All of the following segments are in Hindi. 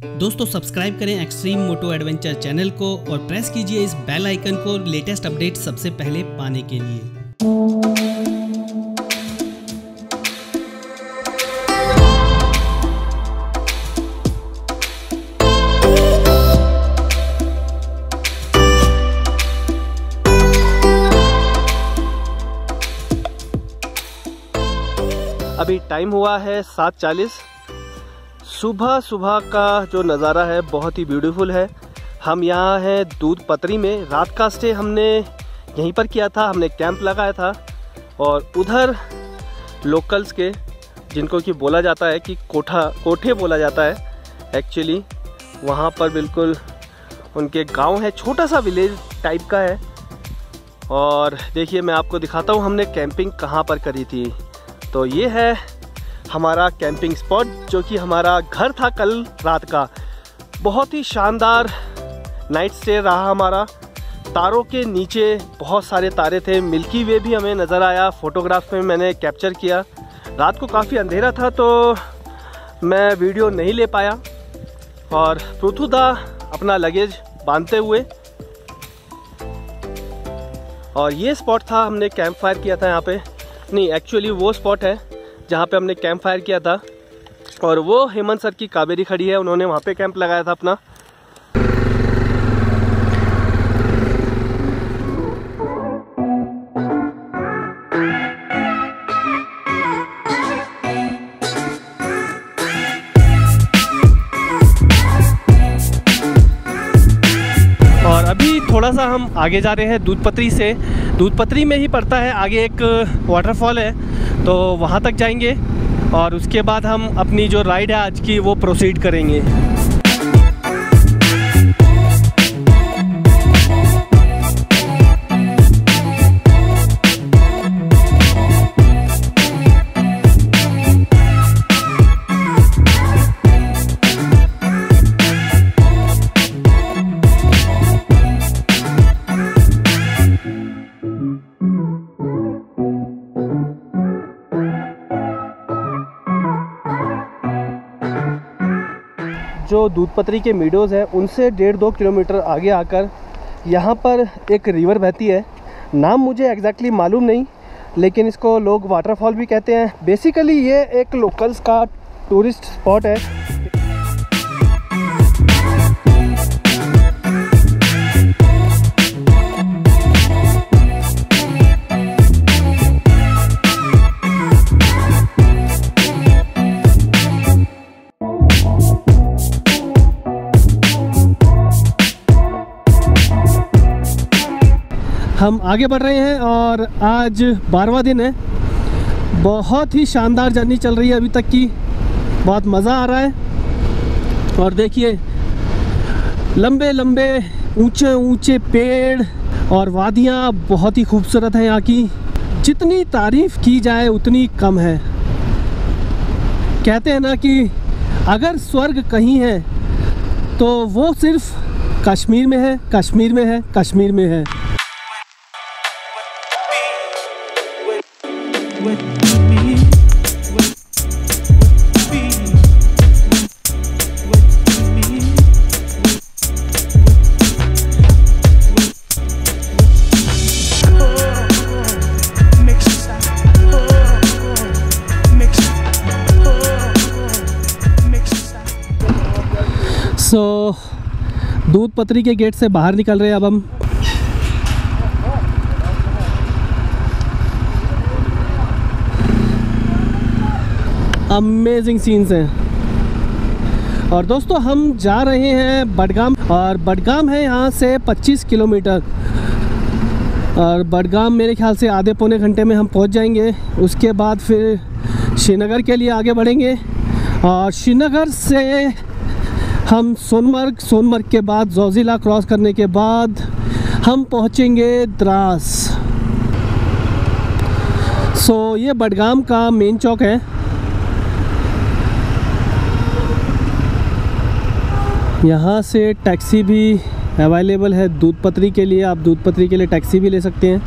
दोस्तों सब्सक्राइब करें एक्सट्रीम मोटो एडवेंचर चैनल को और प्रेस कीजिए इस बेल आइकन को लेटेस्ट अपडेट सबसे पहले पाने के लिए। अभी टाइम हुआ है 7:40। सुबह का जो नज़ारा है बहुत ही ब्यूटीफुल है। हम यहाँ हैं दूध पत्री में। रात का स्टे हमने यहीं पर किया था, हमने कैंप लगाया था और उधर लोकल्स के जिनको कि बोला जाता है कि कोठे बोला जाता है एक्चुअली, वहाँ पर बिल्कुल उनके गांव है, छोटा सा विलेज टाइप का है। और देखिए मैं आपको दिखाता हूँ हमने कैंपिंग कहाँ पर करी थी। तो ये है हमारा कैंपिंग स्पॉट जो कि हमारा घर था कल रात का। बहुत ही शानदार नाइट स्टे रहा हमारा। तारों के नीचे बहुत सारे तारे थे, मिल्की वे भी हमें नज़र आया, फोटोग्राफ में मैंने कैप्चर किया। रात को काफ़ी अंधेरा था तो मैं वीडियो नहीं ले पाया और पृथुदा अपना लगेज बांधते हुए। और ये स्पॉट था, हमने कैंप फायर किया था यहाँ पे। नहीं, एक्चुअली वो स्पॉट है जहाँ पे हमने कैंप फायर किया था और वो हेमंत सर की कावेरी खड़ी है, उन्होंने वहाँ पे कैंप लगाया था अपना। और अभी थोड़ा सा हम आगे जा रहे हैं दूध पत्री से। दूध पत्री में ही पड़ता है आगे एक वाटरफॉल है, तो वहाँ तक जाएंगे और उसके बाद हम अपनी जो राइड है आज की वो प्रोसीड करेंगे। जो दूध पत्री के मीडोज़ हैं उनसे 1.5-2 किलोमीटर आगे आकर यहाँ पर एक रिवर बहती है। नाम मुझे एग्जैक्टली मालूम नहीं, लेकिन इसको लोग वाटरफॉल भी कहते हैं। बेसिकली ये एक लोकल्स का टूरिस्ट स्पॉट है। हम आगे बढ़ रहे हैं और आज 12वां दिन है। बहुत ही शानदार जर्नी चल रही है अभी तक की, बहुत मज़ा आ रहा है। और देखिए लंबे लंबे ऊंचे ऊंचे पेड़ और वादियाँ बहुत ही खूबसूरत हैं यहाँ की। जितनी तारीफ़ की जाए उतनी कम है। कहते हैं ना कि अगर स्वर्ग कहीं है तो वो सिर्फ कश्मीर में है, कश्मीर में है, कश्मीर में है। सो दूध पत्री के गेट से बाहर निकल रहे हैं अब हम। अमेजिंग सीन्स हैं। और दोस्तों हम जा रहे हैं बडगाम, और बडगाम है यहाँ से 25 किलोमीटर। और बडगाम मेरे ख्याल से आधे पौने घंटे में हम पहुँच जाएंगे। उसके बाद फिर श्रीनगर के लिए आगे बढ़ेंगे और श्रीनगर से हम सोनमर्ग के बाद जोजिला क्रॉस करने के बाद हम पहुँचेंगे द्रास। सो ये बडगाम का मेन चौक है। यहाँ से टैक्सी भी अवेलेबल है दूध पत्री के लिए, आप दूध पत्री के लिए टैक्सी भी ले सकते हैं।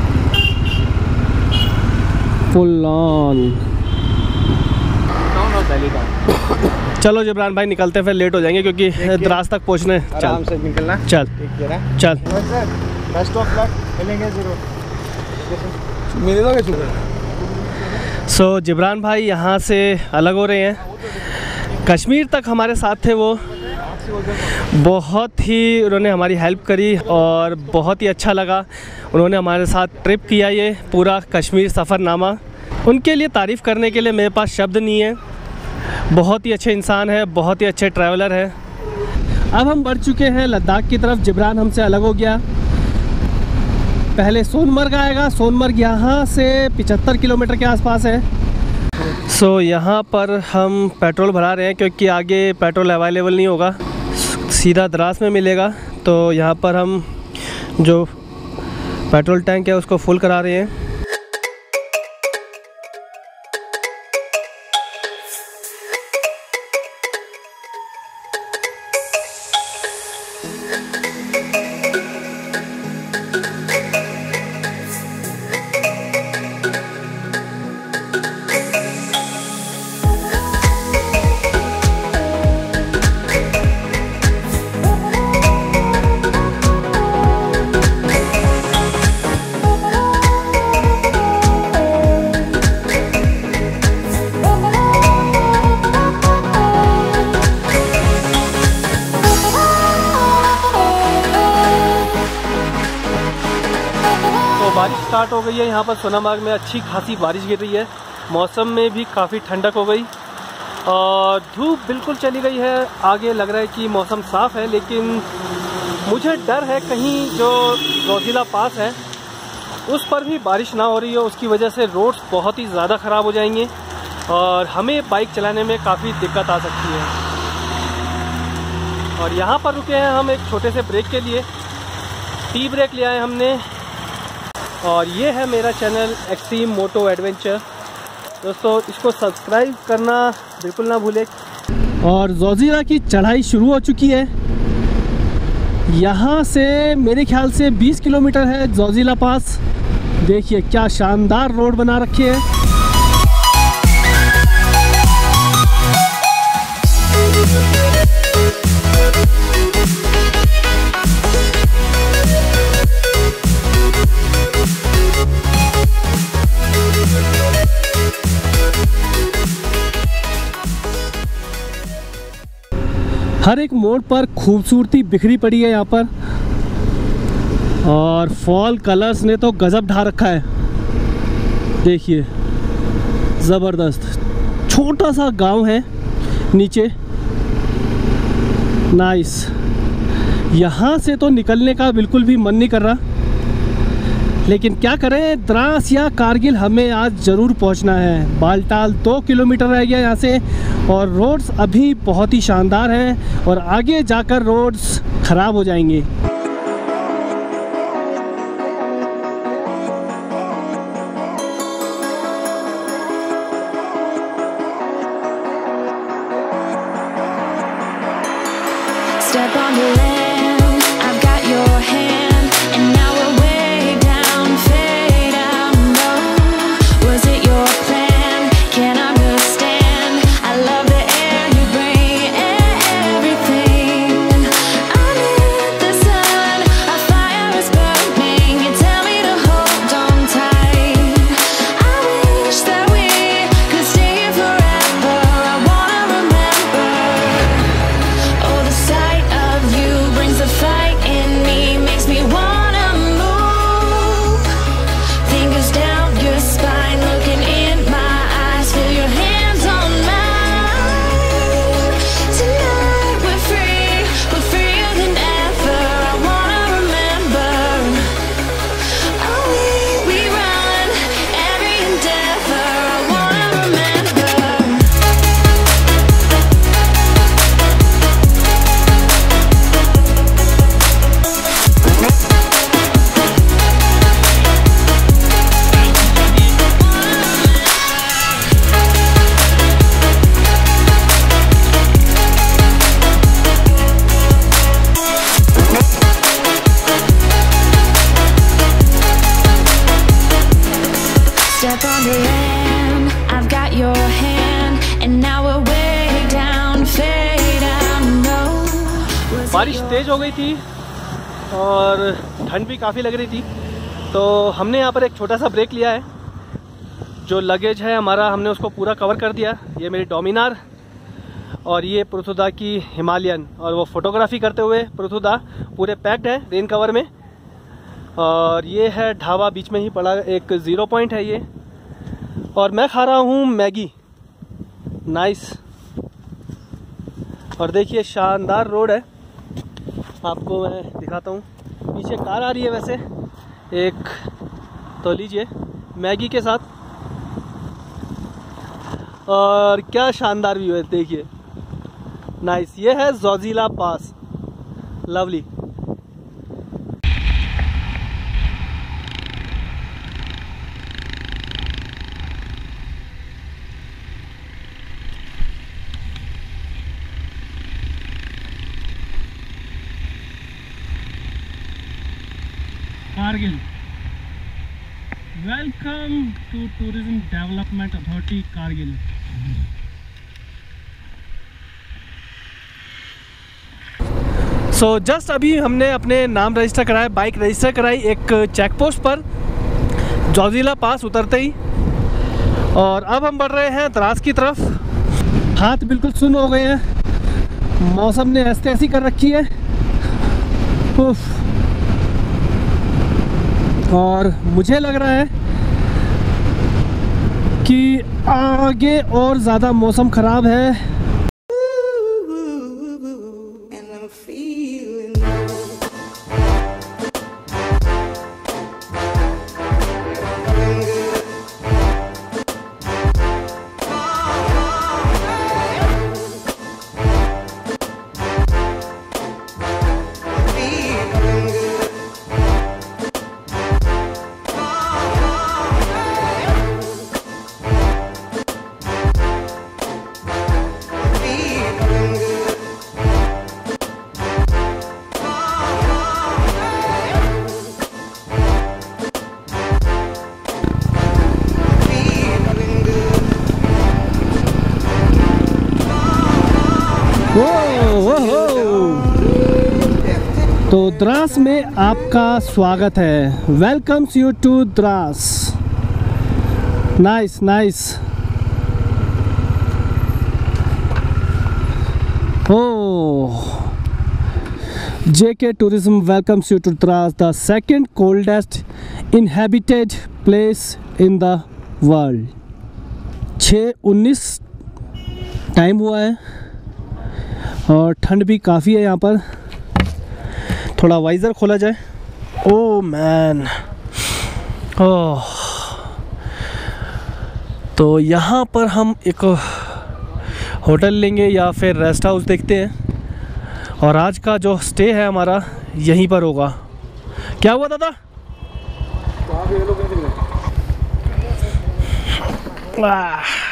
Full on. पहली बार। चलो जिब्रान भाई निकलते हैं, फिर लेट हो जाएंगे क्योंकि द्रास तक पहुँचने। आराम से निकलना। चल चल। बेस्ट ऑफ लक, मिलेंगे जरूर। मिलेगा। सो जिब्रान भाई यहाँ से अलग हो रहे हैं। कश्मीर तक हमारे साथ थे वो, बहुत ही उन्होंने हमारी हेल्प करी और बहुत ही अच्छा लगा। उन्होंने हमारे साथ ट्रिप किया, ये पूरा कश्मीर सफ़रनामा। उनके लिए तारीफ़ करने के लिए मेरे पास शब्द नहीं है। बहुत ही अच्छे इंसान है, बहुत ही अच्छे ट्रैवलर है। अब हम बढ़ चुके हैं लद्दाख की तरफ। जिब्रान हमसे अलग हो गया। पहले सोनमर्ग आएगा। सोनमर्ग यहाँ से 75 किलोमीटर के आसपास है। सो यहाँ पर हम पेट्रोल भरा रहे हैं क्योंकि आगे पेट्रोल अवेलेबल नहीं होगा, सीधा द्रास में मिलेगा। तो यहाँ पर हम जो पेट्रोल टैंक है उसको फुल करा रहे हैं। बारिश स्टार्ट हो गई है यहाँ पर सोनामार्ग में। अच्छी खासी बारिश गिर रही है। मौसम में भी काफ़ी ठंडक हो गई और धूप बिल्कुल चली गई है। आगे लग रहा है कि मौसम साफ़ है, लेकिन मुझे डर है कहीं जो जोजिला पास है उस पर भी बारिश ना हो रही हो, उसकी वजह से रोड्स बहुत ही ज़्यादा ख़राब हो जाएंगे और हमें बाइक चलाने में काफ़ी दिक्कत आ सकती है। और यहाँ पर रुके हैं हम एक छोटे से ब्रेक के लिए। टी ब्रेक ले आए हमने। और ये है मेरा चैनल एक्सट्रीम मोटो एडवेंचर। दोस्तों इसको सब्सक्राइब करना बिल्कुल ना भूलें। और जोजिला की चढ़ाई शुरू हो चुकी है। यहाँ से मेरे ख्याल से 20 किलोमीटर है जोजिला पास। देखिए क्या शानदार रोड बना रखी है। हर एक मोड़ पर खूबसूरती बिखरी पड़ी है यहाँ पर और फॉल कलर्स ने तो गजब ढा रखा है। देखिए ज़बरदस्त। छोटा सा गांव है नीचे। नाइस। यहाँ से तो निकलने का बिल्कुल भी मन नहीं कर रहा, लेकिन क्या करें, द्रास या कारगिल हमें आज ज़रूर पहुँचना है। बालटाल 2 किलोमीटर रह गया यहाँ से और रोड्स अभी बहुत ही शानदार हैं और आगे जाकर रोड्स ख़राब हो जाएंगे। Step on the land, I've got your hand, and now we're way down, fade out low. Was it your plan? Can't understand. I love the air you bring, everything. I'm in the sun, our fire is burning. You tell me to hold on tight. I wish that we could stay here forever. I wanna remember. Oh, the sight of you brings बारिश तेज़ हो गई थी और ठंड भी काफ़ी लग रही थी, तो हमने यहाँ पर एक छोटा सा ब्रेक लिया है। जो लगेज है हमारा हमने उसको पूरा कवर कर दिया। ये मेरी डोमिनार और ये पृथुदा की हिमालयन, और वो फोटोग्राफी करते हुए पृथुदा पूरे पैक्ड है रेन कवर में। और ये है ढाबा बीच में ही पड़ा, एक 0 पॉइंट है ये। और मैं खा रहा हूँ मैगी। नाइस। और देखिए शानदार रोड है, आपको मैं दिखाता हूँ। पीछे कार आ रही है वैसे एक, तो लीजिए मैगी के साथ। और क्या शानदार व्यू है, देखिए नाइस। ये है Zojila pass, lovely. Kargil. Welcome to tourism development authority Kargil. So just अभी हमने अपने नाम रजिस्टर कराया, बाइक रजिस्टर कराई एक चेक पोस्ट पर जोजिला पास उतरते ही। और अब हम बढ़ रहे हैं द्रास की तरफ। हाथ बिल्कुल सुन्न हो गए हैं, मौसम ने ऐसी कर रखी है। उफ। और मुझे लग रहा है कि आगे और ज़्यादा मौसम ख़राब है। तो द्रास में आपका स्वागत है। Welcomes you to Drass. Nice nice. Oh, JK Tourism welcomes you to Dras, the second coldest inhabited place in the world। 6:19 time हुआ है और ठंड भी काफ़ी है यहाँ पर। थोड़ा वाइज़र खोला जाए। Oh man, oh. तो यहाँ पर हम एक होटल लेंगे या फिर रेस्ट हाउस देखते हैं। और आज का जो स्टे है हमारा यहीं पर होगा। क्या हुआ दादा? वाह